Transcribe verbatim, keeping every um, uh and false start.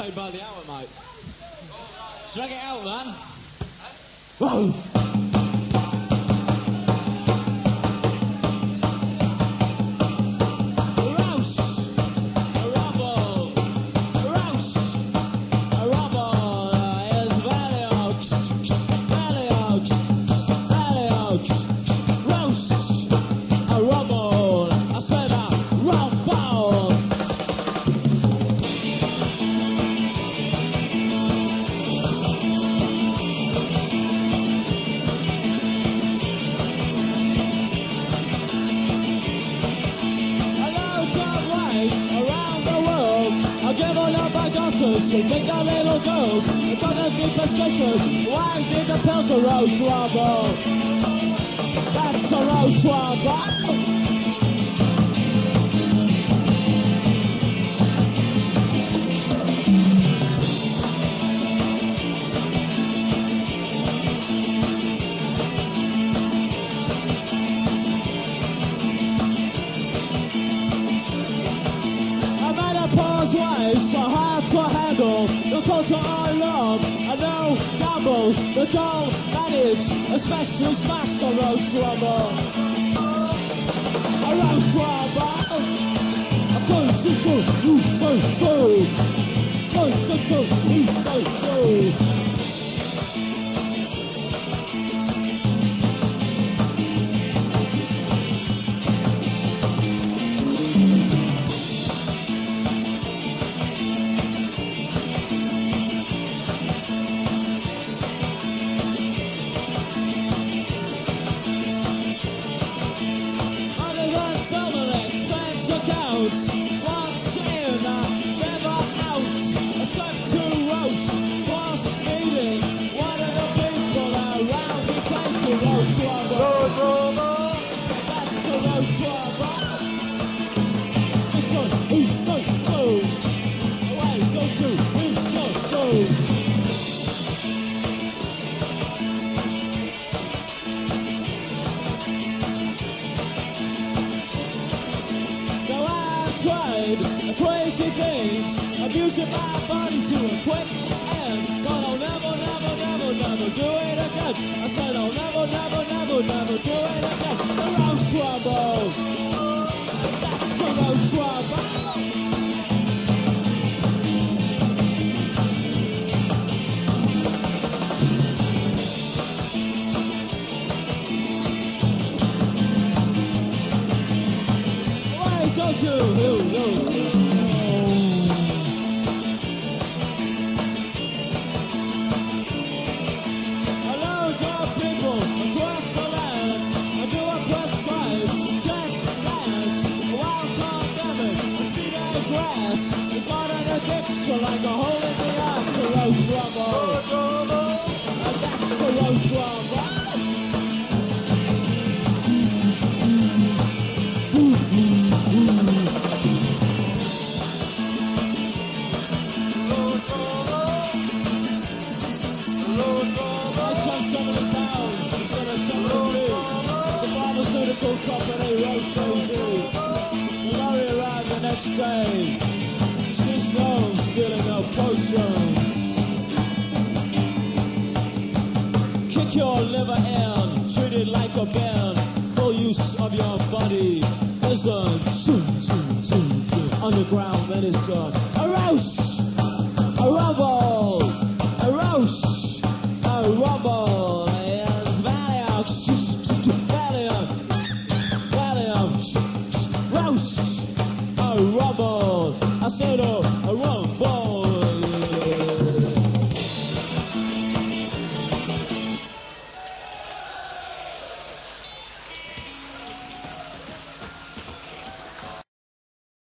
paid by the hour, mate. Drag it out, man. Whoa! Big little girls, gonna be prescriptions. Why did the pills a rose trouble? That's a rose trouble. Wives are hard to handle, the culture I love, I know gambles, the dull manage, especially smash the roast trouble. A roast trouble. A consistent, ooh, so, so. Consistent, ooh, so, so. Crazy things, abusing my body to a quick end. But I'll never, never, never, never do it again. I said I'll never, never, never, never do it again. The roast trouble, that's the roast trouble. Why don't you, you, you? Like a hole in the ass, a roast rumble. And that's a roast rumble. I spent seventy pounds to get a seventy-two. The pharmaceutical company roast review. The lorry arrived the next day. Filling up potions. Kick your liver in, treat it like a band. Full use of your body. Listen, underground medicine. A roast, a rumble, a roast, a rumble. It's Valium, Valium, Valium, roast, a rumble. I said a, a rumble.